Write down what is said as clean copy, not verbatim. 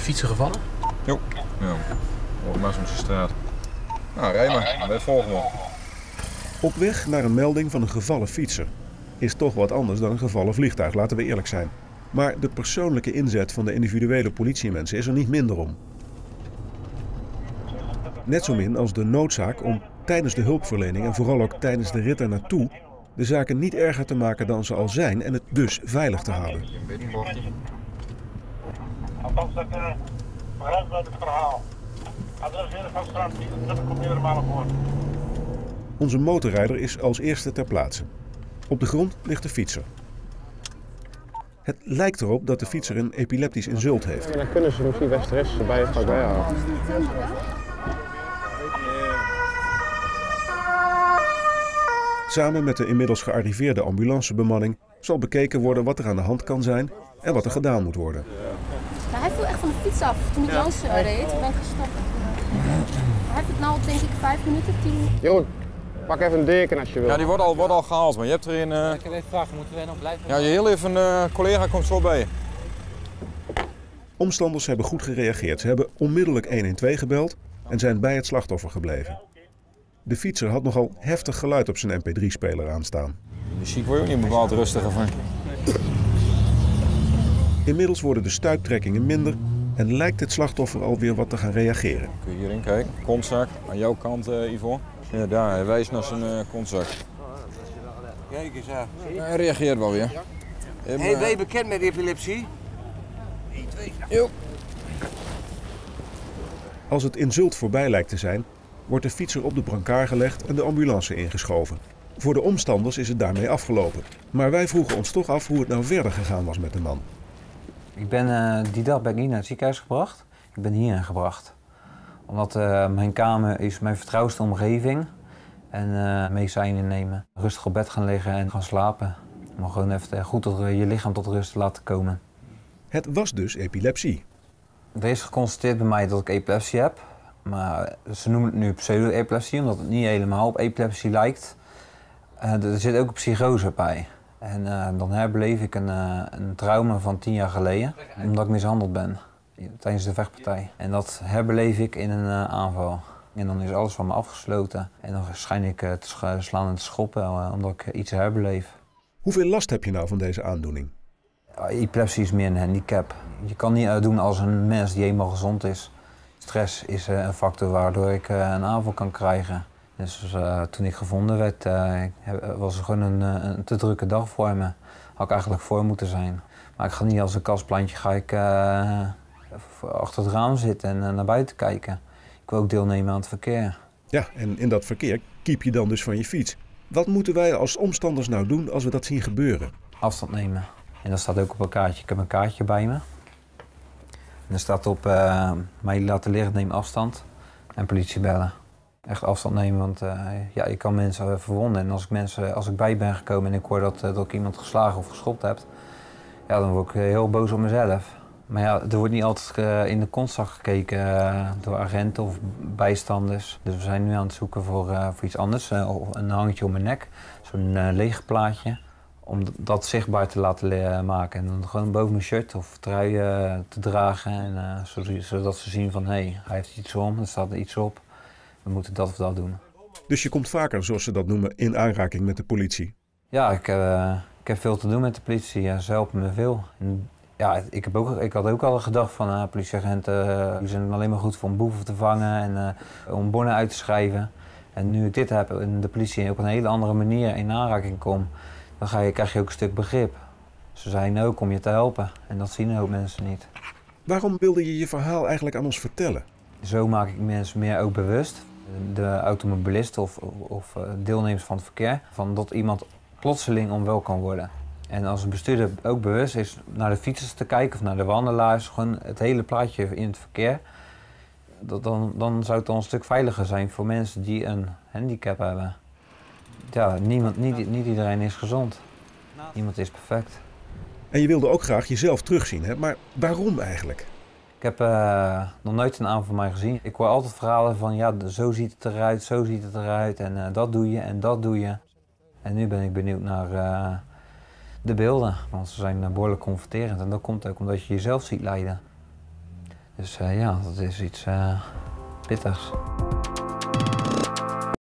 Fietsen gevallen? Jo. Ja. Op Maasumse straat. Nou, rij maar. Wij volgen wel. Op weg naar een melding van een gevallen fietser is toch wat anders dan een gevallen vliegtuig, laten we eerlijk zijn. Maar de persoonlijke inzet van de individuele politiemensen is er niet minder om. Net zo min als de noodzaak om tijdens de hulpverlening en vooral ook tijdens de rit er naartoe de zaken niet erger te maken dan ze al zijn en het dus veilig te houden. Althans, dat begrijpt uit het verhaal. Adresseren van straat, dat komt meerdere malen voor. Onze motorrijder is als eerste ter plaatse. Op de grond ligt de fietser. Het lijkt erop dat de fietser een epileptisch insult heeft. En dan kunnen ze misschien Westeres erbij halen. Samen met de inmiddels gearriveerde ambulancebemanning zal bekeken worden wat er aan de hand kan zijn en wat er gedaan moet worden. Hij viel echt van de fiets af toen ik langs reed. Ik ben gestopt. Hij heeft het nou denk ik 5 minuten, 10 minuten. Jeroen, pak even een deken als je wil. Ja, die wordt al gehaald, maar je hebt er een... Ik heb even vragen, moeten wij nog blijven? Ja, je heel even collega komt zo bij je. Omstanders hebben goed gereageerd. Ze hebben onmiddellijk 112 gebeld en zijn bij het slachtoffer gebleven. De fietser had nogal heftig geluid op zijn MP3-speler aanstaan. De muziek word je ook niet bepaald rustiger van. Inmiddels worden de stuiptrekkingen minder en lijkt het slachtoffer alweer wat te gaan reageren. Kun je hierin kijken? Kontzak, aan jouw kant, Ivo. Ja, daar, hij wijst naar zijn kontzak. Kijk eens aan. Ja, hij reageert wel weer. Hey, ben je bekend met epilepsie? 1, 2. Jo. Als het insult voorbij lijkt te zijn, wordt de fietser op de brancard gelegd en de ambulance ingeschoven. Voor de omstanders is het daarmee afgelopen. Maar wij vroegen ons toch af hoe het nou verder gegaan was met de man. Die dag ben ik niet naar het ziekenhuis gebracht. Ik ben hierheen gebracht. Omdat mijn kamer is mijn vertrouwdste omgeving. En medicijnen nemen. Rustig op bed gaan liggen en gaan slapen. Om gewoon even goed je lichaam tot rust te laten komen. Het was dus epilepsie. Er is geconstateerd bij mij dat ik epilepsie heb. Maar ze noemen het nu pseudo-epilepsie, omdat het niet helemaal op epilepsie lijkt. Er zit ook een psychose bij. En dan herbeleef ik een trauma van 10 jaar geleden, omdat ik mishandeld ben tijdens de vechtpartij. En dat herbeleef ik in een aanval. En dan is alles van me afgesloten. En dan schijn ik te slaan en te schoppen, omdat ik iets herbeleef. Hoeveel last heb je nou van deze aandoening? Epilepsie is meer een handicap. Je kan niet doen als een mens die eenmaal gezond is. Stress is een factor waardoor ik een aanval kan krijgen. Dus toen ik gevonden werd, was het gewoon een te drukke dag voor me. Had ik eigenlijk voor moeten zijn. Maar ik ga niet als een kastplantje achter het raam zitten en naar buiten kijken. Ik wil ook deelnemen aan het verkeer. Ja, en in dat verkeer kiep je dan dus van je fiets. Wat moeten wij als omstanders nou doen als we dat zien gebeuren? Afstand nemen. En dat staat ook op een kaartje. Ik heb een kaartje bij me. En er staat op, mij laten liggen, neem afstand. En politie bellen. Echt afstand nemen, want ja, je kan mensen verwonden. En als ik bij ben gekomen en ik hoor dat ik iemand geslagen of geschopt heb, ja, dan word ik heel boos op mezelf. Maar ja, er wordt niet altijd in de kontzak gekeken door agenten of bijstanders. Dus we zijn nu aan het zoeken voor iets anders. Een hangetje om mijn nek, zo'n leeg plaatje. Om dat zichtbaar te laten maken en dan gewoon boven mijn shirt of trui te dragen. En, zodat ze zien van hé, hij heeft iets om, er staat er iets op. We moeten dat of dat doen. Dus je komt vaker, zoals ze dat noemen, in aanraking met de politie? Ja, ik heb veel te doen met de politie. Ja, ze helpen me veel. En, ja, ik had ook al gedacht van politieagenten die zijn alleen maar goed voor om boeven te vangen en om bonnen uit te schrijven. En nu ik dit heb en de politie op een hele andere manier in aanraking komt, dan krijg je ook een stuk begrip. Ze zijn ook om je te helpen en dat zien een hoop mensen niet. Waarom wilde je je verhaal eigenlijk aan ons vertellen? Zo maak ik mensen meer ook bewust, de automobilisten of deelnemers van het verkeer, van dat iemand plotseling onwel kan worden. En als een bestuurder ook bewust is naar de fietsers te kijken of naar de wandelaars, gewoon het hele plaatje in het verkeer, dan zou het al een stuk veiliger zijn voor mensen die een handicap hebben. Ja, niet iedereen is gezond. Niemand is perfect. En je wilde ook graag jezelf terugzien, hè? Maar waarom eigenlijk? Ik heb nog nooit een aanval van mij gezien. Ik hoor altijd verhalen van ja, zo ziet het eruit, zo ziet het eruit en dat doe je en dat doe je. En nu ben ik benieuwd naar de beelden, want ze zijn behoorlijk confronterend en dat komt ook omdat je jezelf ziet lijden. Dus ja, dat is iets pittigs.